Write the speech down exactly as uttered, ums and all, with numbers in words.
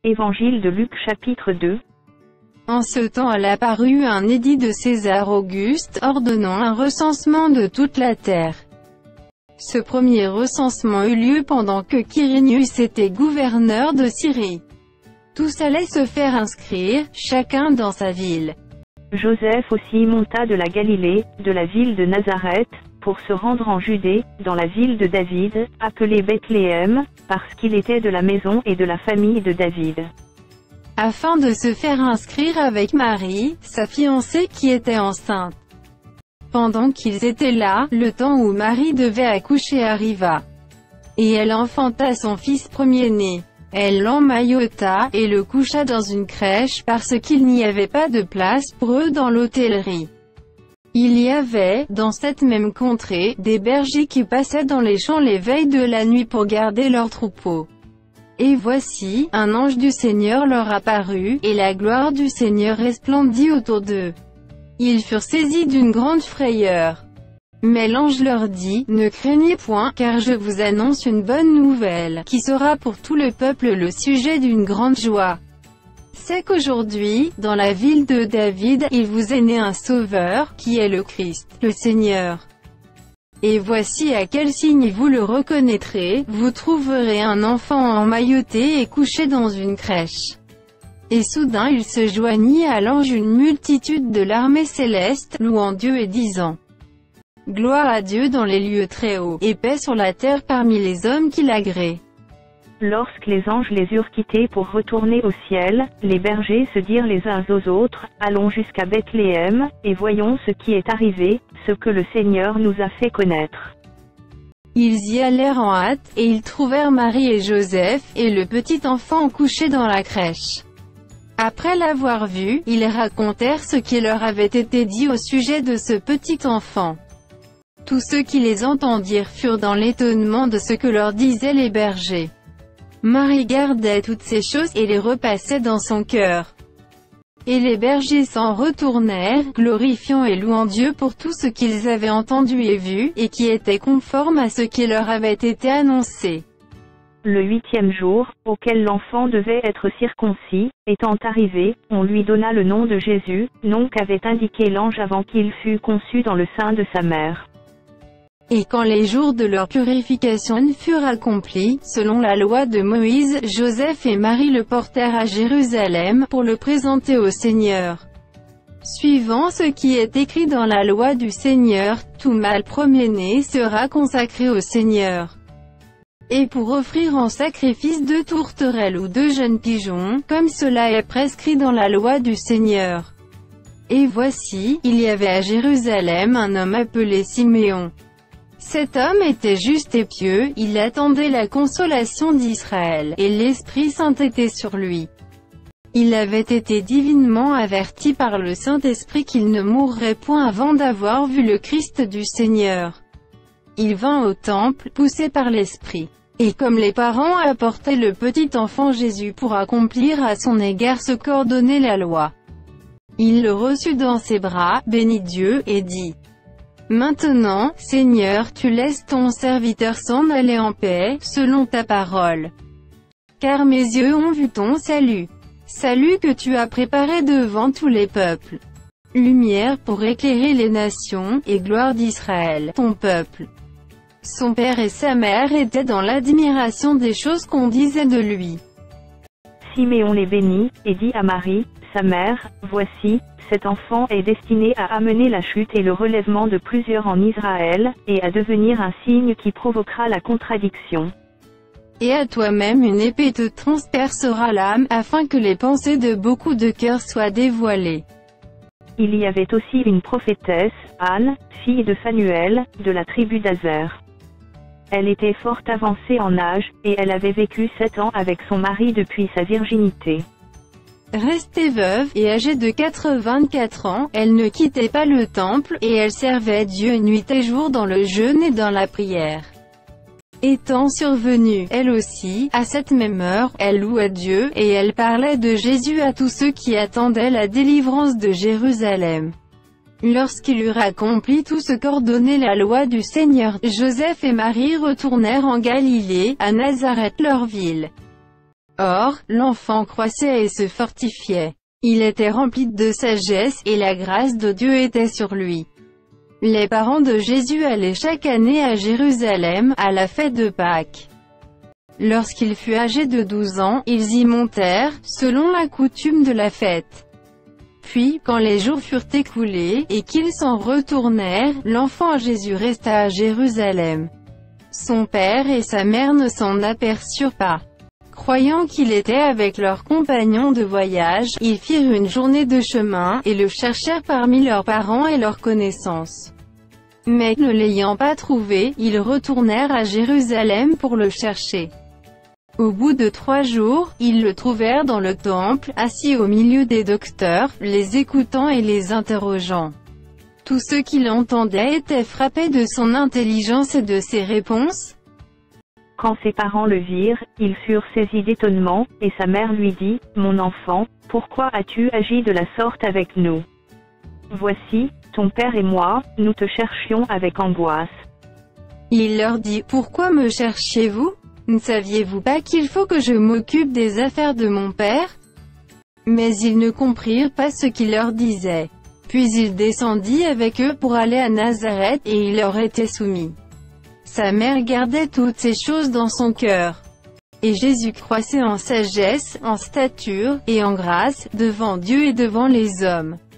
Évangile de Luc chapitre deux. En ce temps elle apparut un édit de César Auguste, ordonnant un recensement de toute la terre. Ce premier recensement eut lieu pendant que Quirinius était gouverneur de Syrie. Tous allaient se faire inscrire, chacun dans sa ville. Joseph aussi monta de la Galilée, de la ville de Nazareth, pour se rendre en Judée, dans la ville de David, appelée Bethléem, parce qu'il était de la maison et de la famille de David. Afin de se faire inscrire avec Marie, sa fiancée qui était enceinte. Pendant qu'ils étaient là, le temps où Marie devait accoucher arriva. Et elle enfanta son fils premier-né. Elle l'emmaillota, et le coucha dans une crèche parce qu'il n'y avait pas de place pour eux dans l'hôtellerie. Il y avait, dans cette même contrée, des bergers qui passaient dans les champs les veilles de la nuit pour garder leurs troupeaux. Et voici, un ange du Seigneur leur apparut, et la gloire du Seigneur resplendit autour d'eux. Ils furent saisis d'une grande frayeur. Mais l'ange leur dit, « Ne craignez point, car je vous annonce une bonne nouvelle, qui sera pour tout le peuple le sujet d'une grande joie. C'est qu'aujourd'hui, dans la ville de David, il vous est né un Sauveur, qui est le Christ, le Seigneur. Et voici à quel signe vous le reconnaîtrez, vous trouverez un enfant emmailloté et couché dans une crèche. » Et soudain il se joignit à l'ange une multitude de l'armée céleste, louant Dieu et disant, « Gloire à Dieu dans les lieux très hauts, et paix sur la terre parmi les hommes qui l'agréent. » Lorsque les anges les eurent quittés pour retourner au ciel, les bergers se dirent les uns aux autres, « Allons jusqu'à Bethléem, et voyons ce qui est arrivé, ce que le Seigneur nous a fait connaître. » Ils y allèrent en hâte, et ils trouvèrent Marie et Joseph, et le petit enfant couché dans la crèche. Après l'avoir vu, ils racontèrent ce qui leur avait été dit au sujet de ce petit enfant. Tous ceux qui les entendirent furent dans l'étonnement de ce que leur disaient les bergers. Marie gardait toutes ces choses et les repassait dans son cœur. Et les bergers s'en retournèrent, glorifiant et louant Dieu pour tout ce qu'ils avaient entendu et vu, et qui était conforme à ce qui leur avait été annoncé. Le huitième jour, auquel l'enfant devait être circoncis, étant arrivé, on lui donna le nom de Jésus, nom qu'avait indiqué l'ange avant qu'il fût conçu dans le sein de sa mère. Et quand les jours de leur purification furent accomplis, selon la loi de Moïse, Joseph et Marie le portèrent à Jérusalem, pour le présenter au Seigneur. Suivant ce qui est écrit dans la loi du Seigneur, tout mâle premier-né sera consacré au Seigneur. Et pour offrir en sacrifice deux tourterelles ou deux jeunes pigeons, comme cela est prescrit dans la loi du Seigneur. Et voici, il y avait à Jérusalem un homme appelé Siméon. Cet homme était juste et pieux, il attendait la consolation d'Israël, et l'Esprit Saint était sur lui. Il avait été divinement averti par le Saint-Esprit qu'il ne mourrait point avant d'avoir vu le Christ du Seigneur. Il vint au temple, poussé par l'Esprit. Et comme les parents apportaient le petit enfant Jésus pour accomplir à son égard ce qu'ordonnait la loi, il le reçut dans ses bras, bénit Dieu, et dit, « Maintenant, Seigneur, tu laisses ton serviteur s'en aller en paix, selon ta parole. Car mes yeux ont vu ton salut. Salut que tu as préparé devant tous les peuples. Lumière pour éclairer les nations, et gloire d'Israël, ton peuple. » Son père et sa mère étaient dans l'admiration des choses qu'on disait de lui. Siméon les bénit, et dit à Marie, sa mère, « Voici, cet enfant est destiné à amener la chute et le relèvement de plusieurs en Israël, et à devenir un signe qui provoquera la contradiction. Et à toi-même une épée te transpercera l'âme, afin que les pensées de beaucoup de cœurs soient dévoilées. » Il y avait aussi une prophétesse, Anne, fille de Phanuel, de la tribu d'Aser. Elle était fort avancée en âge, et elle avait vécu sept ans avec son mari depuis sa virginité. Restée veuve, et âgée de quatre-vingt-quatre ans, elle ne quittait pas le temple, et elle servait Dieu nuit et jour dans le jeûne et dans la prière. Étant survenue, elle aussi, à cette même heure, elle louait Dieu, et elle parlait de Jésus à tous ceux qui attendaient la délivrance de Jérusalem. Lorsqu'il eut accompli tout ce qu'ordonnait la loi du Seigneur, Joseph et Marie retournèrent en Galilée, à Nazareth leur ville. Or, l'enfant croissait et se fortifiait. Il était rempli de sagesse, et la grâce de Dieu était sur lui. Les parents de Jésus allaient chaque année à Jérusalem, à la fête de Pâques. Lorsqu'il fut âgé de douze ans, ils y montèrent, selon la coutume de la fête. Puis, quand les jours furent écoulés, et qu'ils s'en retournèrent, l'enfant Jésus resta à Jérusalem. Son père et sa mère ne s'en aperçurent pas. Croyant qu'il était avec leurs compagnons de voyage, ils firent une journée de chemin, et le cherchèrent parmi leurs parents et leurs connaissances. Mais, ne l'ayant pas trouvé, ils retournèrent à Jérusalem pour le chercher. Au bout de trois jours, ils le trouvèrent dans le temple, assis au milieu des docteurs, les écoutant et les interrogeant. Tous ceux qui l'entendaient étaient frappés de son intelligence et de ses réponses. Quand ses parents le virent, ils furent saisis d'étonnement, et sa mère lui dit, « Mon enfant, pourquoi as-tu agi de la sorte avec nous? Voici, ton père et moi, nous te cherchions avec angoisse. » Il leur dit, « Pourquoi me cherchiez-vous? Ne saviez-vous pas qu'il faut que je m'occupe des affaires de mon père ?» Mais ils ne comprirent pas ce qu'il leur disait. Puis il descendit avec eux pour aller à Nazareth, et il leur était soumis. Sa mère gardait toutes ces choses dans son cœur. Et Jésus croissait en sagesse, en stature, et en grâce, devant Dieu et devant les hommes.